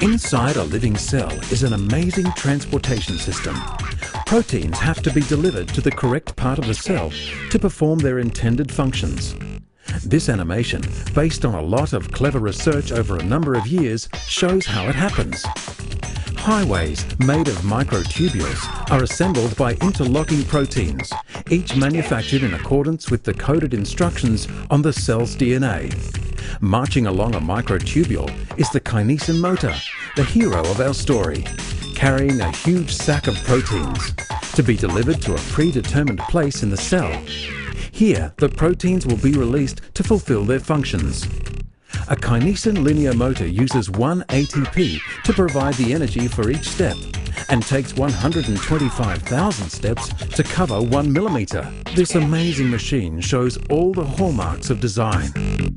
Inside a living cell is an amazing transportation system. Proteins have to be delivered to the correct part of the cell to perform their intended functions. This animation, based on a lot of clever research over a number of years, shows how it happens. Highways made of microtubules are assembled by interlocking proteins, each manufactured in accordance with the coded instructions on the cell's DNA. Marching along a microtubule is the Kinesin motor, the hero of our story, carrying a huge sack of proteins to be delivered to a predetermined place in the cell. Here, the proteins will be released to fulfill their functions. A Kinesin linear motor uses 1 ATP to provide the energy for each step and takes 125,000 steps to cover 1 millimetre. This amazing machine shows all the hallmarks of design.